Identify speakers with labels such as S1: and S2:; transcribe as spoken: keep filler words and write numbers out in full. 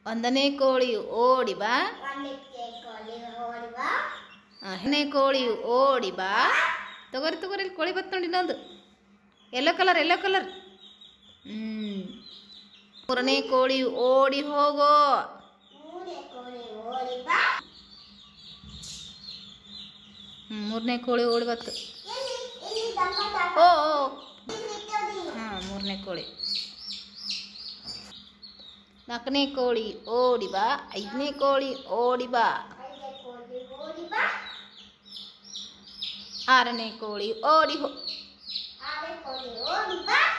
S1: ಒಂದನೇ ಕೋಳಿಯು ಓಡಿ ಬಾ. ಎರಡನೇ ಕೋಳಿಯು ಓಡಿ ಬಾ. ತಗೋರಿ ತಗೋರಿ ಇಲ್ಲಿ ಕೋಳಿ ಬತ್ತು ನೋಡಿ ಇನ್ನೊಂದು ಎಲ್ಲೋ ಕಲರ್ ಎಲ್ಲೋ ಕಲರ್. ಹ್ಮ್ ಮೂರನೇ ಕೋಳಿಯು ಓಡಿ ಹೋಗೋ. ಹ್ಮ್ ಮೂರನೇ ಕೋಳಿ ಓಡಿ ಬತ್ತು. ಓ ಹಾ ಮೂರನೇ ಕೋಳಿ. ನಾಲ್ಕನೇ ಕೋಳಿ ಓಡಿ ಬಾ. ಐದನೇ ಕೋಳಿ ಓಡಿ ಬಾ. ಆರನೇ ಕೋಳಿ ಓಡಿ ಹೋ.